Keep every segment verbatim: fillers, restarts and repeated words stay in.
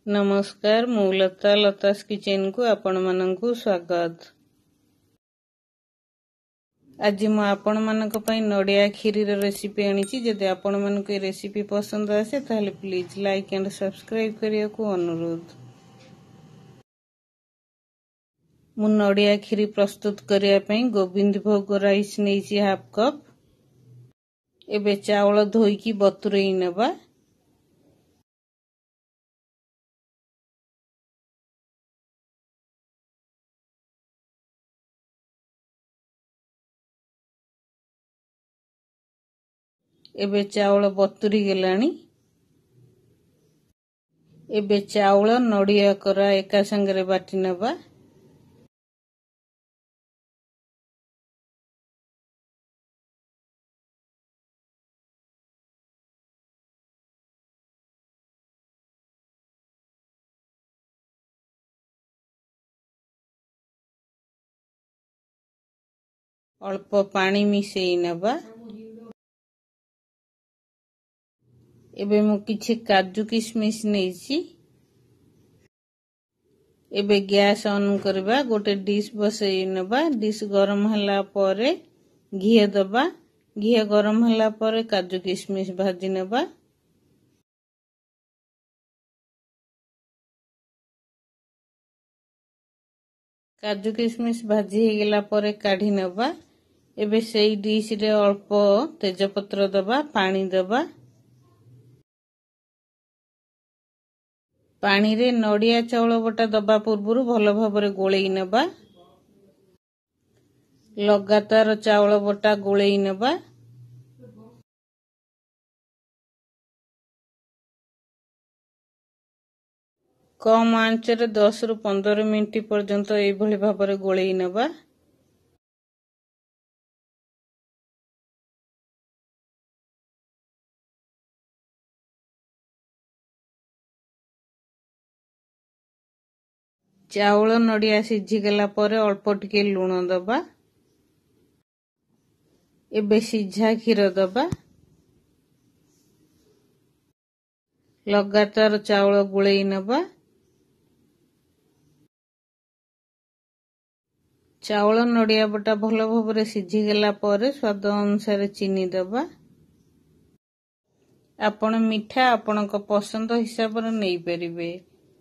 नमस्कार मु लता लतास किचन को आपण माननकु स्वागत। आज मु आपण मानक पई नडिया खीरी रो रेसिपी आनिछि। जदि आपण मानक ए रेसिपी पसंद आसे ताले प्लीज लाइक एंड सब्सक्राइब करिया को अनुरोध। मु नडिया खीरी प्रस्तुत करिया पई गोविंद भोग राइस नेछि हाफ कप। एबे चावल धोई की बतुरेई नेबा। एबे चावल बतुरी गेलानी। एबे चावल नडिया करा एका संगरे बाटी नेबा। अल्प पानी मिसेई नेबा। एबे मु किछि काजू किशमिश नेछि। एबे गैस ऑन करबा। गोटे डिश बसई नेबा। डिश गरम हला परे घी दबा। घी गरम हला परे काजू किशमिश भाजी नेबा। काजू किशमिश भाजी हे गेला परे काढी नेबा। एबे सेई डिश रे अल्प तेजपत्र दबा। पानी दबा। पानी रे नडिया चावल बटा दबा पूर्वरु भलो भाबरे गोळेई नेबा। लगातार चावल बटा गोळेई नेबा। कम आंच रे दस रु पंद्रह मिनिट पर्यंत एई भली भाबरे गोळेई नेबा। चावल नडिया सिझी गेला परे अल्प टिके लूण दबा। एबे सिझा खीर दबा। लगातार चावल गुळेई नेबा। चावल नडिया बटा भलो भाबरे सिझी गेला परे स्वाद अनुसार चीनी दबा। आपण मिठा आपणक पसंद हिसाब रे नै परिबे।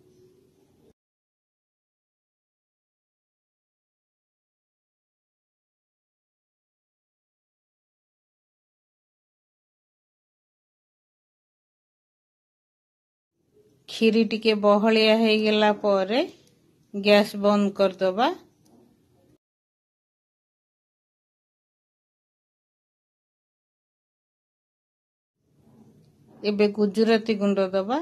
खीरी टिके बहलिया हे गेला परे गैस बंद कर दबा। एबे गुजराती गुंड दबा।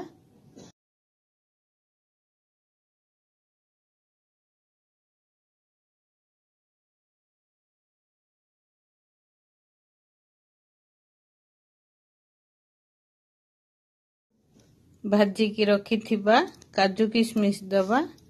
भाजी की रखी थिबा काजू किशमिश दबा।